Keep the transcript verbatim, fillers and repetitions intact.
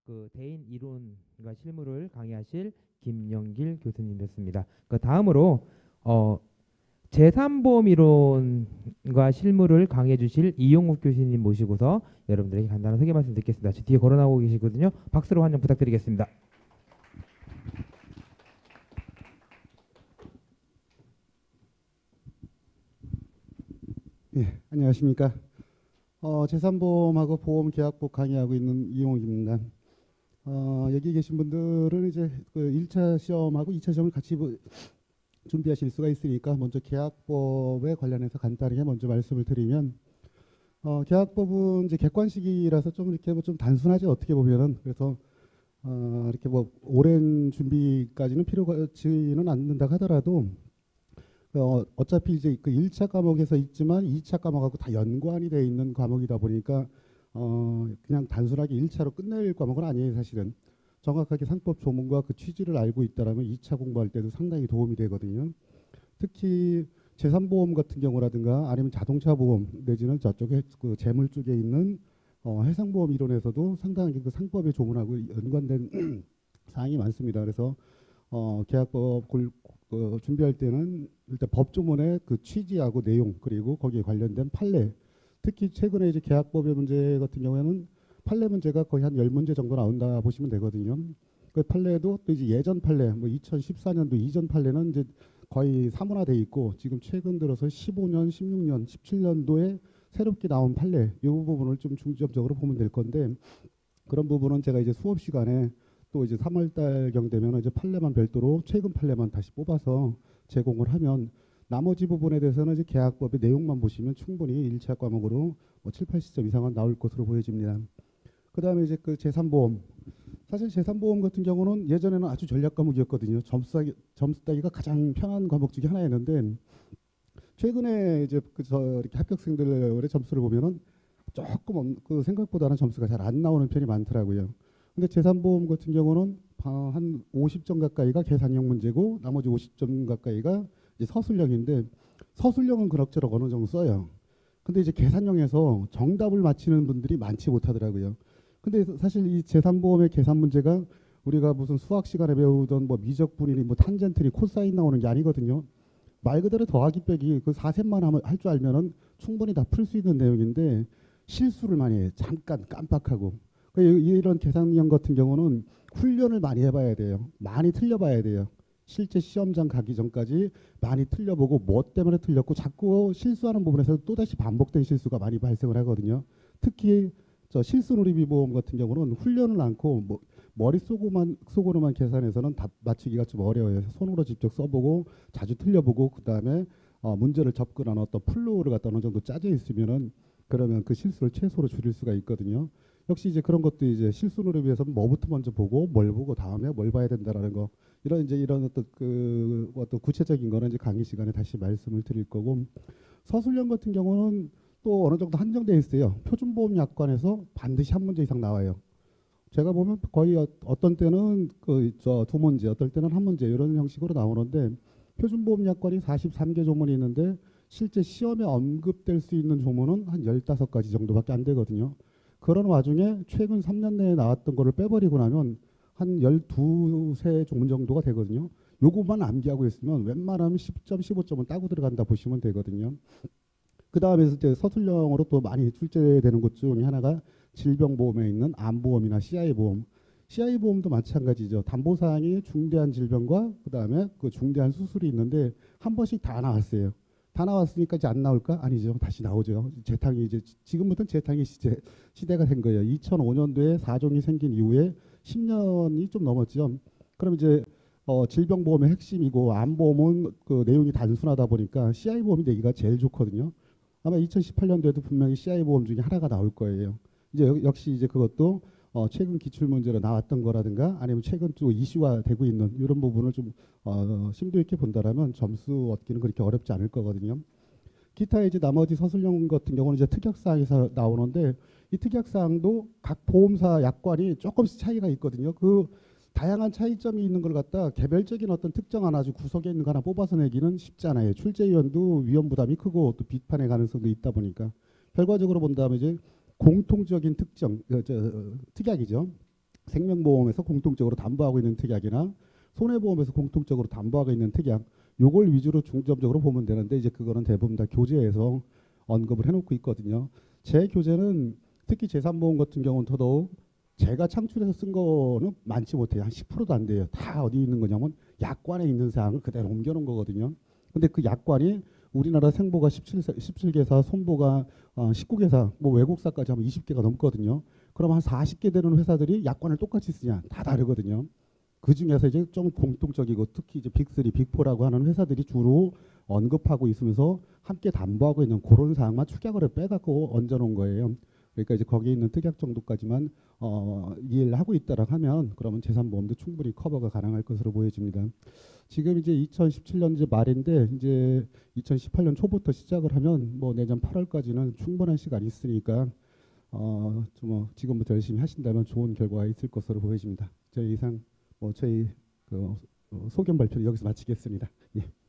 그 대인 이론과 실무를 강의하실 김영길 교수님이었습니다. 그 다음으로 어, 재산보험 이론과 실무를 강의해 주실 이용욱 교수님 모시고서 여러분들에게 간단한 소개 말씀 듣겠습니다. 저 뒤에 걸어 나오고 계시거든요. 박수로 환영 부탁드리겠습니다. 예, 안녕하십니까. 어, 재산보험하고 보험계약법 강의하고 있는 이용욱입니다. 어, 여기 계신 분들은 이제 그 일 차 시험하고 이 차 시험을 같이 뭐 준비하실 수가 있으니까 먼저 계약법에 관련해서 간단하게 먼저 말씀을 드리면, 어, 계약법은 이제 객관식이라서 좀 이렇게 뭐 좀 단순하죠, 어떻게 보면은. 그래서 어, 이렇게 뭐 오랜 준비까지는 필요하지는 않는다 하더라도 어, 어차피 이제 그 일 차 과목에서 있지만 이 차 과목하고 다 연관이 되어 있는 과목이다 보니까 어, 그냥 단순하게 일 차로 끝낼 과목은 아니에요. 사실은 정확하게 상법 조문과 그 취지를 알고 있다라면 이 차 공부할 때도 상당히 도움이 되거든요. 특히 재산보험 같은 경우라든가 아니면 자동차 보험 내지는 저쪽에 그 재물 쪽에 있는 어, 해상보험 이론에서도 상당히 그 상법의 조문하고 연관된 사항이 많습니다. 그래서 어, 계약법 골, 어, 준비할 때는 일단 법조문의 그 취지하고 내용, 그리고 거기에 관련된 판례, 특히 최근에 이제 계약법의 문제 같은 경우에는 판례 문제가 거의 한 열 문제 정도 나온다 보시면 되거든요. 그 판례도 또 이제 예전 판례, 뭐 이천십사 년도 이전 판례는 이제 거의 사문화돼 있고, 지금 최근 들어서 십오 년, 십육 년, 십칠 년도에 새롭게 나온 판례, 이 부분을 좀 중점적으로 보면 될 건데, 그런 부분은 제가 이제 수업 시간에 또 이제 삼월 달경 되면 이제 판례만 별도로 최근 판례만 다시 뽑아서 제공을 하면, 나머지 부분에 대해서는 이제 계약법의 내용만 보시면 충분히 일 차 과목으로 뭐 칠, 팔십 점 이상은 나올 것으로 보여집니다. 그 다음에 이제 그 재산보험. 사실 재산보험 같은 경우는 예전에는 아주 전략 과목이었거든요. 점수 따기, 점수 따기가 가장 편한 과목 중에 하나였는데, 최근에 이제 그 저 이렇게 합격생들의 점수를 보면은 조금 그 생각보다는 점수가 잘 안 나오는 편이 많더라고요. 근데 재산보험 같은 경우는 한 오십 점 가까이가 계산형 문제고 나머지 오십 점 가까이가 이제 서술형인데, 서술형은 그럭저럭 어느 정도 써요. 근데 이제 계산형에서 정답을 맞히는 분들이 많지 못하더라고요. 근데 사실 이 재산보험의 계산 문제가 우리가 무슨 수학 시간에 배우던 뭐 미적분이니 뭐 탄젠트니 코사인 나오는 게 아니거든요. 말 그대로 더하기 빼기 그 사셈만 할 줄 알면은 충분히 다 풀 수 있는 내용인데 실수를 많이 해요. 잠깐 깜빡하고. 이런 계산형 같은 경우는 훈련을 많이 해봐야 돼요. 많이 틀려봐야 돼요. 실제 시험장 가기 전까지 많이 틀려보고 뭐 때문에 틀렸고 자꾸 실수하는 부분에서 또다시 반복된 실수가 많이 발생을 하거든요. 특히 저 실수누리비 보험 같은 경우는 훈련을 않고 뭐 머릿속으로만 속으로만 계산해서는 답 맞추기가 좀 어려워요. 손으로 직접 써보고 자주 틀려보고 그다음에 어, 문제를 접근하는 어떤 플로우를 갖다 어느 정도 짜져 있으면은 그러면 그 실수를 최소로 줄일 수가 있거든요. 역시 이제 그런 것도 이제 실수누를 위해서 뭐부터 먼저 보고 뭘 보고 다음에 뭘 봐야 된다라는 거, 이런 이제 이런 어떤 그 어떤 구체적인 거는 이제 강의 시간에 다시 말씀을 드릴 거고, 서술형 같은 경우는 또 어느 정도 한정되어 있어요. 표준보험 약관에서 반드시 한 문제 이상 나와요. 제가 보면 거의 어, 어떤 때는 그 저 두 문제, 어떨 때는 한 문제 이런 형식으로 나오는데, 표준보험 약관이 사십삼 개 조문이 있는데 실제 시험에 언급될 수 있는 조문은 한 열다섯 가지 정도밖에 안 되거든요. 그런 와중에 최근 삼 년 내에 나왔던 거를 빼버리고 나면 한 열두 세 조문 정도가 되거든요. 요것만 암기하고 있으면 웬만하면 십 점, 십오 점은 따고 들어간다 보시면 되거든요. 그 다음에 이제 서술형으로 또 많이 출제되는 것 중에 하나가 질병보험에 있는 암보험이나 씨아이보험. 씨아이보험도 마찬가지죠. 담보사항이 중대한 질병과 그 다음에 그 중대한 수술이 있는데 한 번씩 다 나왔어요. 다 나왔으니까 이제 안 나올까? 아니죠. 다시 나오죠. 재탕이 이제 지금부터는 재탕의 시대, 시대가 된 거예요. 이천오 년도에 사종이 생긴 이후에 십 년이 좀 넘었죠. 그럼 이제 어, 질병보험의 핵심이고 암보험은 그 내용이 단순하다 보니까 씨아이보험이 내기가 제일 좋거든요. 아마 이천십팔 년도에도 분명히 씨아이보험 중에 하나가 나올 거예요. 이제 역시 이제 그것도 어, 최근 기출문제로 나왔던 거라든가 아니면 최근 또 이슈가 되고 있는 이런 부분을 좀 어, 심도 있게 본다라면 점수 얻기는 그렇게 어렵지 않을 거거든요. 기타 이제 나머지 서술형 같은 경우는 이제 특약사항에서 나오는데, 이 특약사항도 각 보험사 약관이 조금씩 차이가 있거든요. 그 다양한 차이점이 있는 걸 갖다 개별적인 어떤 특정한 아주 구석에 있는 거 하나 뽑아서 내기는 쉽지 않아요. 출제위원도 위험 부담이 크고 또 비판의 가능성도 있다 보니까 결과적으로 본다면 이제 공통적인 특정, 저, 저, 특약이죠. 생명보험에서 공통적으로 담보하고 있는 특약이나 손해보험에서 공통적으로 담보하고 있는 특약, 요걸 위주로 중점적으로 보면 되는데 이제 그거는 대부분 다 교재에서 언급을 해놓고 있거든요. 제 교재는 특히 재산보험 같은 경우는 더더욱 제가 창출해서 쓴 거는 많지 못해요. 한 십 퍼센트도 안 돼요. 다 어디 있는 거냐면 약관에 있는 사항을 그대로 옮겨놓은 거거든요. 근데 그 약관이 우리나라 생보가 십칠 개사, 손보가 어, 십구 개사, 뭐 외국사까지 하면 이십 개가 넘거든요. 그럼 한 사십 개 되는 회사들이 약관을 똑같이 쓰냐? 다 다르거든요. 그 중에서 이제 좀 공통적이고 특히 이제 빅쓰리, 빅포라고 하는 회사들이 주로 언급하고 있으면서 함께 담보하고 있는 그런 사항만 축약을 빼갖고 얹어놓은 거예요. 그러니까 이제 거기에 있는 특약 정도까지만 어, 이해를 하고 있다라고 하면 그러면 재산보험도 충분히 커버가 가능할 것으로 보여집니다. 지금 이제 이천십칠 년 이제 말인데 이제 이천십팔 년 초부터 시작을 하면 뭐 내년 팔월까지는 충분한 시간이 있으니까 어, 좀 뭐 지금부터 열심히 하신다면 좋은 결과가 있을 것으로 보여집니다. 저희 이상 뭐 저희 그 어, 소견 발표를 여기서 마치겠습니다. 예.